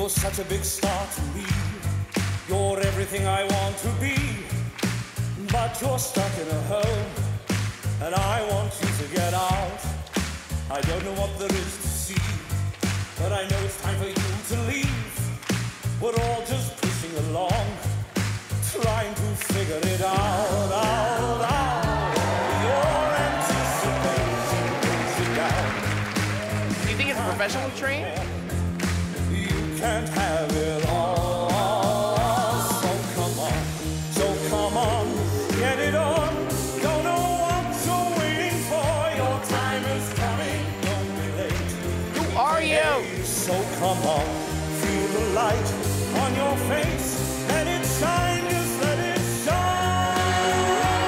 You're such a big star to me. You're everything I want to be. But you're stuck in a hole, and I want you to get out. I don't know what there is to see, but I know it's time for you to leave. We're all just pushing along, trying to figure it out, out. Your anticipation brings you down. Do you think it's professionally trained? You can't have it all, so come on, get it on. Don't know what you're waiting for. Your time is coming, don't be late. Who are you? So come on, feel the light on your face. Let it shine, just let it shine.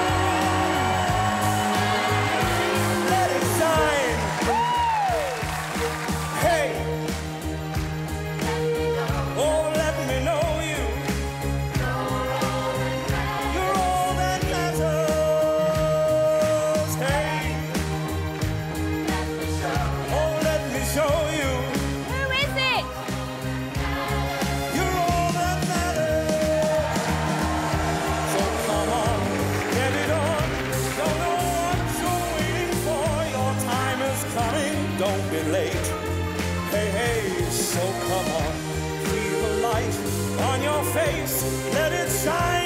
Let it shine. Hey. Oh, let me know you. You're all that matters. Hey. Oh, let me show you. Who is it? You're all that matters. So come on, get it on. Don't know what you're waiting for. Your time is coming, don't be late. Hey, so come on, feel the light on your face. Let it shine.